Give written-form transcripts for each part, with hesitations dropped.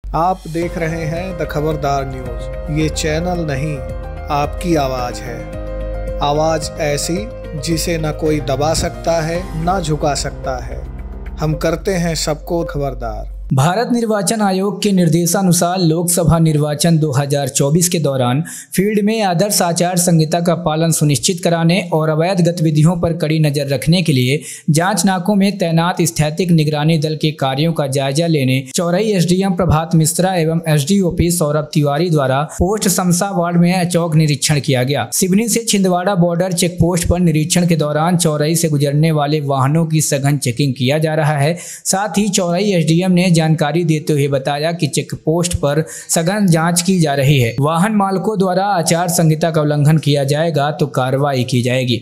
आप देख रहे हैं द खबरदार न्यूज। ये चैनल नहीं, आपकी आवाज है। आवाज ऐसी जिसे न कोई दबा सकता है न झुका सकता है। हम करते हैं सबको खबरदार। भारत निर्वाचन आयोग के निर्देशानुसार लोकसभा निर्वाचन 2024 के दौरान फील्ड में आदर्श आचार संहिता का पालन सुनिश्चित कराने और अवैध गतिविधियों पर कड़ी नजर रखने के लिए जांच नाकों में तैनात स्थैतिक निगरानी दल के कार्यों का जायजा लेने चौरई एसडीएम प्रभात मिश्रा एवं एसडीओपी सौरभ तिवारी द्वारा पोस्ट समसा वार्ड में चौक निरीक्षण किया गया। सिवनी से छिंदवाड़ा बॉर्डर चेक पोस्ट पर निरीक्षण के दौरान चौरई से गुजरने वाले वाहनों की सघन चेकिंग किया जा रहा है। साथ ही चौरई एसडीएम ने जानकारी देते हुए बताया कि चेक पोस्ट पर सघन जांच की जा रही है। वाहन मालकों द्वारा आचार संहिता का उल्लंघन किया जाएगा तो कार्रवाई की जाएगी।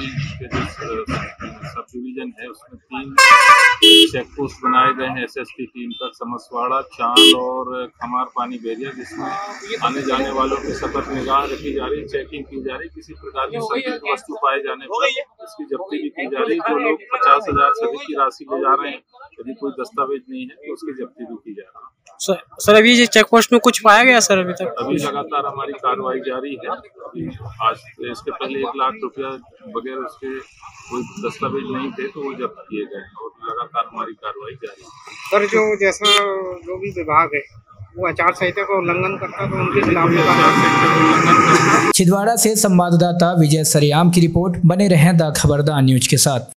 सब डिवीजन है, उसमें 3 चेक पोस्ट बनाए गए हैं एसएसटी टीम का, समसवाड़ा, चांद और खमार पानी बेरिया, जिसमें आने जाने वालों की सतत निगाह रखी जा रही, चेकिंग की जा रही। किसी प्रकार की संदिग्ध वस्तु पाए जाने पर इसकी जब्ती भी की जा रही। जो लोग 50,000 से अधिक की राशि ले जा रहे हैं, यदि कोई दस्तावेज नहीं है तो उसकी जब्ती भी की जा रही है। सर अभी ये चेक पोस्ट में कुछ पाया गया सर? अभी तक अभी लगातार हमारी कार्रवाई जारी है। आज इसके पहले 1 लाख रुपया बगैर उसके कोई दस्तावेज नहीं थे तो वो जब्त किए गए और लगातार हमारी कार्रवाई जारी है। सर जो भी विभाग है वो आचार संहिता का उल्लंघन करता है तो उनके खिलाफ। छिंदवाड़ा से संवाददाता विजय सरियाम की रिपोर्ट। बने रहें द खबरदार न्यूज के साथ।